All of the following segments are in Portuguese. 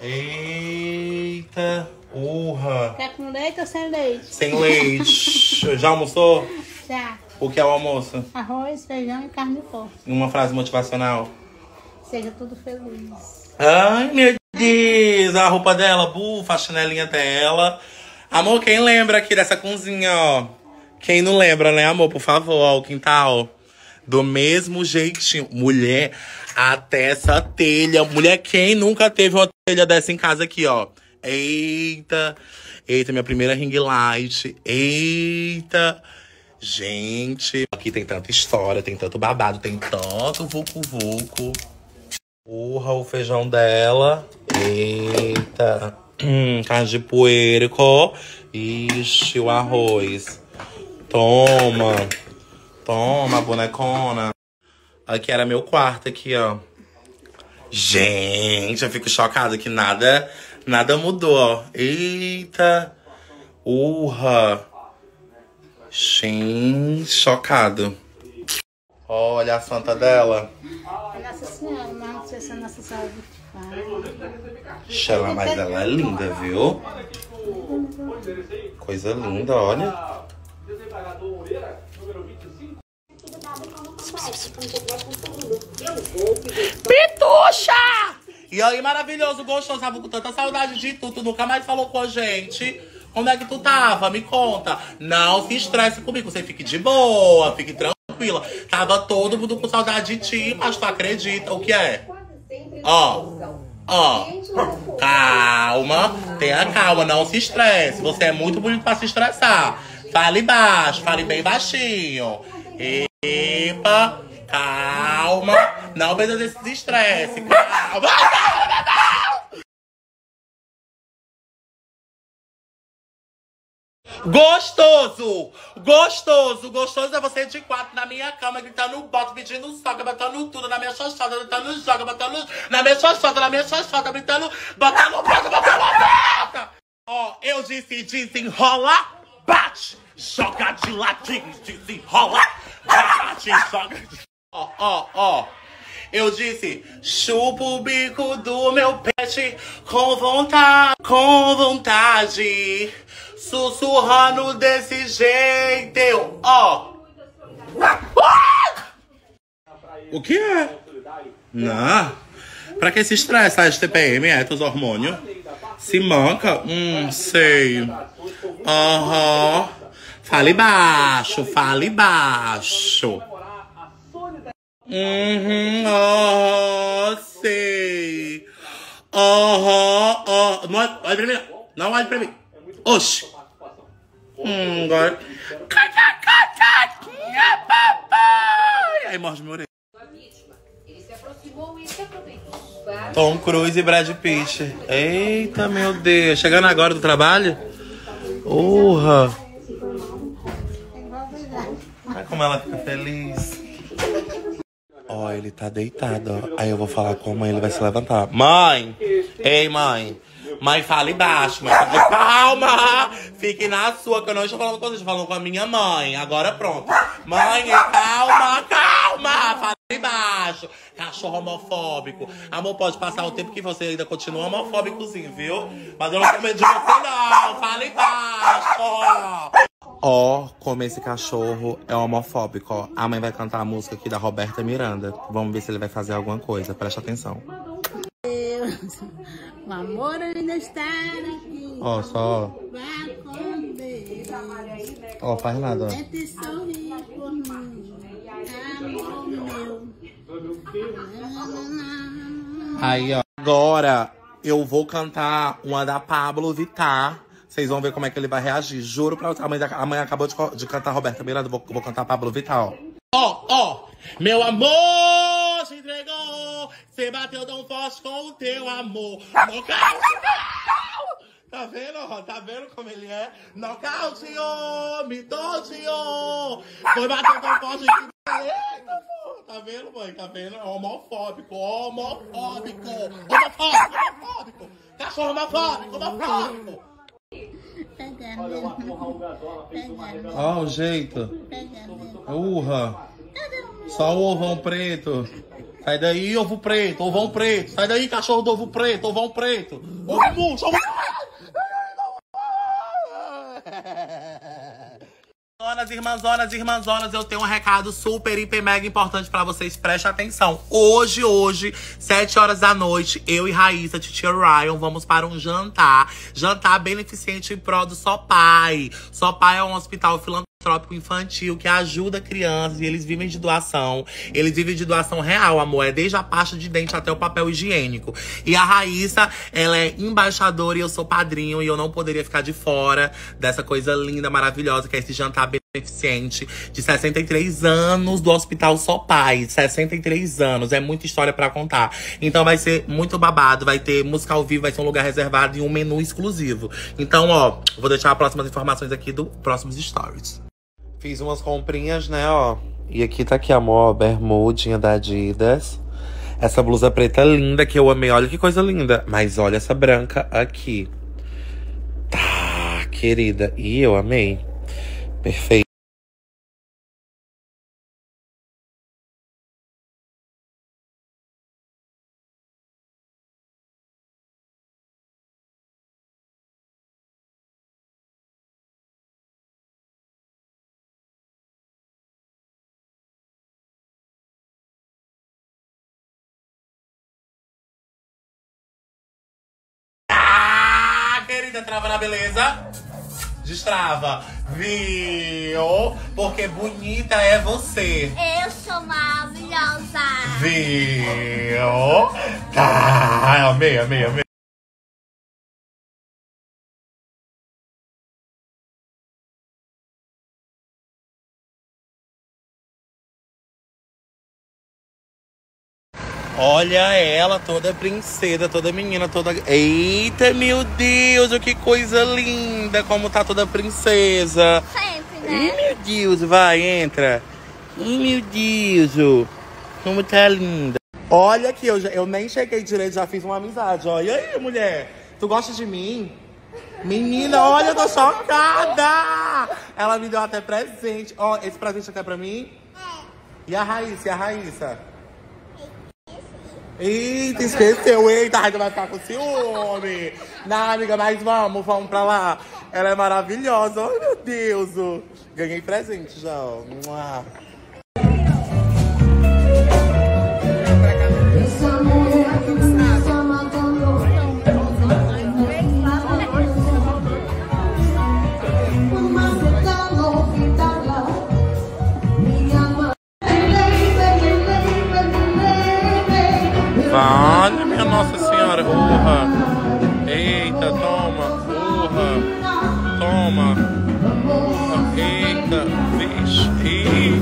Eita, urra. Quer com leite ou sem leite? Sem leite. Já almoçou? Já. O que é o almoço? Arroz, feijão e carne de porco. Uma frase motivacional. Seja tudo feliz. Ai, meu Deus. A roupa dela, bufa, a chinelinha dela. Amor, quem lembra aqui dessa cozinha, ó? Quem não lembra, né, amor? Por favor, ó, o quintal. Do mesmo jeitinho. Mulher, até essa telha. Mulher, quem nunca teve uma telha dessa em casa aqui, ó? Eita. Eita, minha primeira ring light. Eita. Gente, aqui tem tanta história, tem tanto babado, tem tanto vucu-vucu. Porra, o feijão dela. Eita. Carne de puerco. Ixi, o arroz. Toma. Toma, bonecona. Aqui era meu quarto, aqui, ó. Gente, eu fico chocada que nada mudou, ó. Eita. Urra. Gente, chocado. Olha a santa dela. Nossa Senhora, mas não sei se é Nossa Senhora do Xela, mas ela é linda, viu? Coisa linda, olha. Pituxa! E aí, maravilhoso, gostoso, tava com tanta saudade de tu. Tu nunca mais falou com a gente. Onde é que tu tava? Me conta. Não se estresse comigo, você fique de boa, fique tranquila. Tava todo mundo com saudade de ti, mas tu acredita. O que é? Ó, calma, tenha calma, não se estresse. Você é muito bonito pra se estressar. Fale baixo, fale bem baixinho. Epa, calma, não precisa desse estresse. Calma. Gostoso! Gostoso! Gostoso é você de quatro na minha cama, gritando boto, pedindo soca, botando tudo na minha xoxota, botando joga, botando na minha xoxota, gritando, botando boto, botando boto! Ó, eu disse desenrola, bate, joga de ladinho, desenrola, bate, joga de... Ó. Eu disse, chupa o bico do meu pet com vontade. Sussurrando desse jeito, ó. O que é? Não. Pra que se estressa? A TPM, é os hormônios? Se manca? Sei. Aham. Fale baixo, fale baixo. Sei. Não olha pra mim. Não olha pra mim. Oxi. Agora. Aí morde meu orelha. Tom Cruise e Brad Pitt. Eita, meu Deus. Chegando agora do trabalho? Urra. Olha como ela fica feliz. Ó, ele tá deitado, ó. Aí eu vou falar com a mãe, ele vai se levantar. Mãe! Ei, mãe! Mãe, fale baixo, mãe. Calma! Fique na sua, que eu não estou falando com você, estou falando com a minha mãe. Agora pronto. Mãe, calma! Fale baixo. Cachorro homofóbico. Amor, pode passar o tempo que você ainda continua homofóbicozinho, viu? Mas eu não tenho medo de você, não. Fale baixo! Ó, como esse cachorro é homofóbico, ó. A mãe vai cantar a música aqui da Roberta Miranda. Vamos ver se ele vai fazer alguma coisa. Presta atenção. O amor ainda está aqui. Ó, só. Vá com Deus. Ó, faz nada, ó. Tente sorrir por mim. Amor meu. Aí, ó. Agora eu vou cantar uma da Pablo Vittar. Vocês vão ver como é que ele vai reagir. Juro pra você. A mãe acabou de cantar Roberta Miranda. Vou cantar Pablo Vittar, ó. Ó. Meu amor se entregou. Você bateu tão forte com o teu amor. Tá vendo, ó? Tá vendo como ele é? Nocauteou, me torteou. Foi bater tão forte que... Eita, pô. Tá vendo, mãe? Tá vendo? É homofóbico. Cachorro homofóbico. Ó o jeito. Urra. Só o ovão preto. Sai daí, ovo preto, ovão preto. Sai daí, cachorro do ovo preto, ovão preto. Irmãzonas, eu tenho um recado super, hiper, mega importante pra vocês. Prestem atenção. Hoje, 7 horas da noite, eu e Raíssa, Titia Ryan, vamos para um jantar. Jantar beneficente em prol do Só Pai. Só Pai é um hospital filantrópico infantil que ajuda crianças e eles vivem de doação. Eles vivem de doação real, amor. É desde a pasta de dente até o papel higiênico. E a Raíssa, ela é embaixadora e eu sou padrinho. E eu não poderia ficar de fora dessa coisa linda, maravilhosa, que é esse jantar beneficente de 63 anos do Hospital Só Pai. 63 anos. É muita história pra contar. Então vai ser muito babado. Vai ter música ao vivo, vai ser um lugar reservado e um menu exclusivo. Então, ó, vou deixar as próximas informações aqui do próximos stories. Fiz umas comprinhas, né, ó. E aqui tá aqui, amor, ó, bermudinha da Adidas. Essa blusa preta linda que eu amei. Olha que coisa linda. Mas olha essa branca aqui. Tá, querida. E eu amei. Perfeito. Querida, trava na beleza. Destrava. Viu? Porque bonita é você. Eu sou maravilhosa. Viu? Tá. Amei. Olha ela, toda princesa, toda menina, toda... Eita, meu Deus, que coisa linda, como tá toda princesa. Sempre, né? Ih, meu Deus, vai, entra. Ih, meu Deus, como tá linda. Olha aqui, eu nem cheguei direito, já fiz uma amizade, ó. E aí, mulher, tu gosta de mim? Menina, olha, eu tô chocada. Ela me deu até presente. Ó, esse presente aqui é pra mim? É. E a Raíssa? Eita, esqueceu. Eita, a Raíssa vai ficar com ciúme. Não, amiga, mas vamos pra lá. Ela é maravilhosa. Ai, meu Deus. Ganhei presente já, ó. Vale, minha Nossa Senhora, urra. Eita, toma, urra. Toma. Urra, eita, vixe.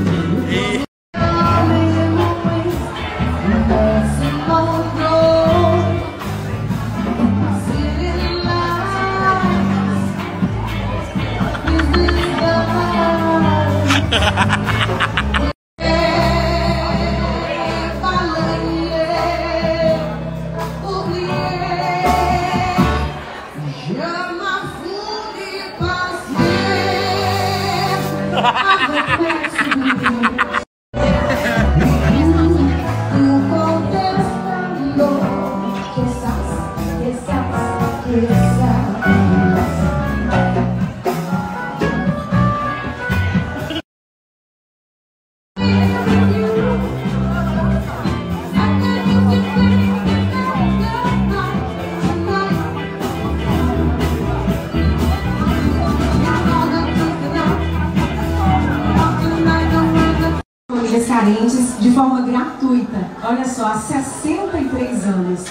Carentes de forma gratuita, olha só, há 63 anos.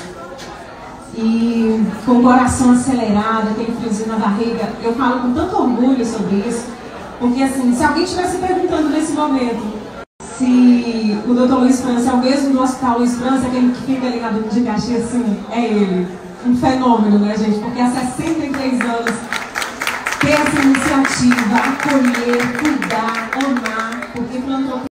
E com o coração acelerado, aquele friozinho na barriga, eu falo com tanto orgulho sobre isso, porque assim, se alguém estivesse perguntando nesse momento se o Dr. Luiz França é o mesmo do Hospital Luiz França, aquele que fica ali na Duque de Caxias, assim, é ele. Um fenômeno, né, gente? Porque há 63 anos ter essa iniciativa, acolher, cuidar, amar, porque plantou